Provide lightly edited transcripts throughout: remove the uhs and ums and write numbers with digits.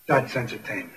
That's entertainment.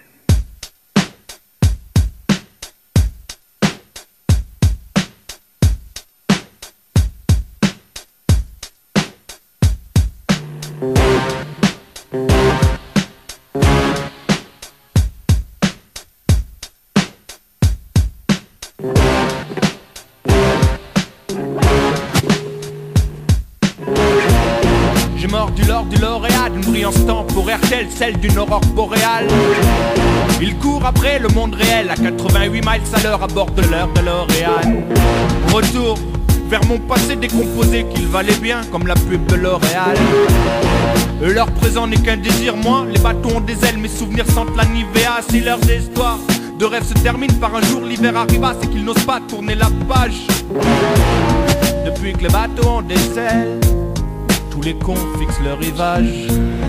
J'ai mordu l'or du lauréat d'une brillance temporaire telle celle d'une aurore boréale. Il court après le monde réel à 88 miles à l'heure à bord de leur DeLorean. Retour vers mon passé décomposé qu'il valait bien comme la pub de L'Oréal. Leur présent n'est qu'un désir, moi les bateaux ont des ailes, mes souvenirs sentent la Nivea. Si leurs histoires de rêve se terminent par un jour l'hiver arriva, c'est qu'ils n'osent pas tourner la page. Depuis que les bateaux ont des ailes, tous les cons fixent leur rivage.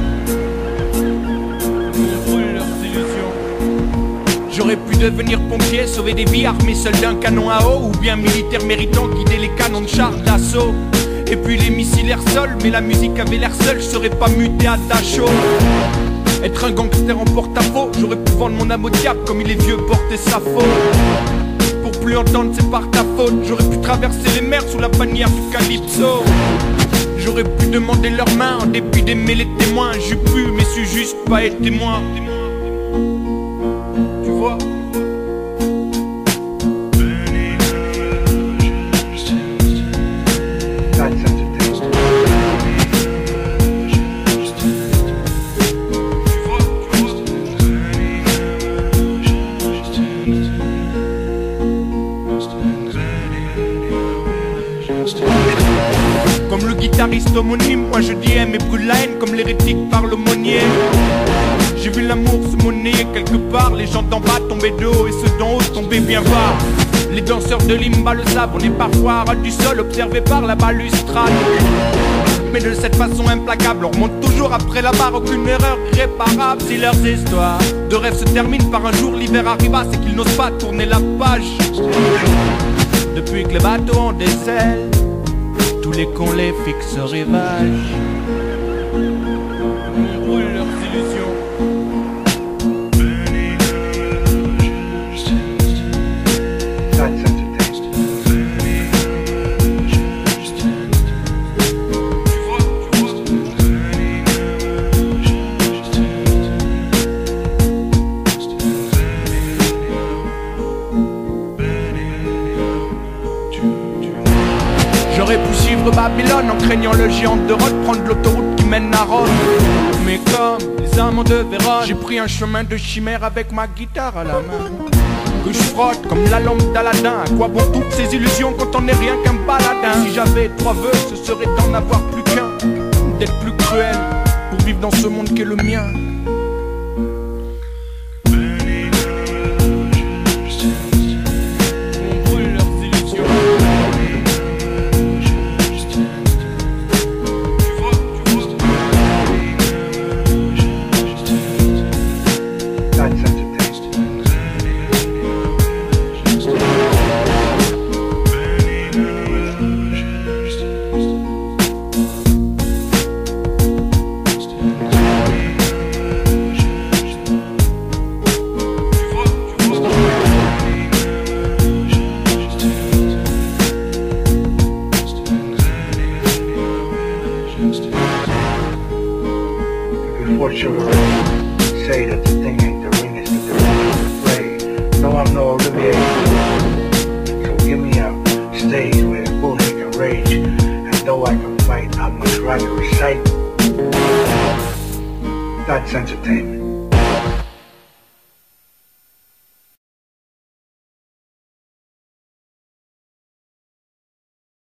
Ils brûlent leurs illusions. J'aurais pu devenir pompier, sauver des vies, armé seul d'un canon à eau, ou bien militaire méritant, guider les canons de chars d'assaut. Et puis les missiles air sol, mais la musique avait l'air seule, je serais pas muté à Dachau. Être un gangster en porte-à-faux, j'aurais pu vendre mon âme au diable comme il est vieux porter sa faute. Pour plus entendre c'est par ta faute, j'aurais pu traverser les mers sous la bannière du Calypso. J'aurais pu demander leurs mains en dépit d'aimer les témoins. J'ai pu mais suis juste pas être témoin. Tu vois? Comme le guitariste homonyme, moi je dis aime et brûle la haine comme l'hérétique par l'aumônier. J'ai vu l'amour se monnayer quelque part, les gens d'en bas tombaient de haut et ceux d'en haut tombaient bien bas. Les danseurs de Limba le savent, on est parfois à ras du sol, observé par la balustrade. Mais de cette façon implacable, on remonte toujours après la barre, aucune erreur irréparable. Si leurs histoires de rêve se terminent par un jour l'hiver arriva, c'est qu'ils n'osent pas tourner la page. Depuis que les bateaux ont des ailes, tous les cons les fixent au rivage. Ils brûlent leurs illusions. J'aurais pu suivre Babylone en craignant le géant de Rhodes, prendre l'autoroute qui mène à Rome. Mais comme les amants de Vérone, j'ai pris un chemin de chimère avec ma guitare à la main. Que je frotte comme la lampe d'Aladin. À quoi bon toutes ces illusions quand on n'est rien qu'un baladin? Si j'avais 3 vœux, ce serait d'en avoir plus qu'un, d'être plus cruel pour vivre dans ce monde qui est le mien. Before sugar say that the thing ain't the ring, it's that the ring is the play. No, I'm no Olivier. So give me a stage where the bullshit can rage, and though I can fight, I'd much rather recite. That's entertainment.